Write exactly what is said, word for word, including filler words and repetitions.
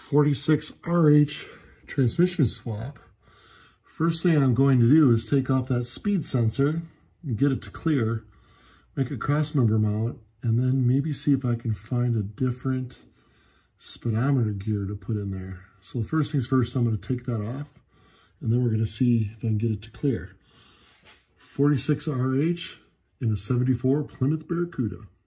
forty-six R H transmission swap. First thing I'm going to do is take off that speed sensor and get it to clear, make a cross member mount, and then maybe see if I can find a different speedometer gear to put in there. So first things first, I'm going to take that off, and then we're going to see if I can get it to clear. forty-six R H in a seventy-four Plymouth Barracuda.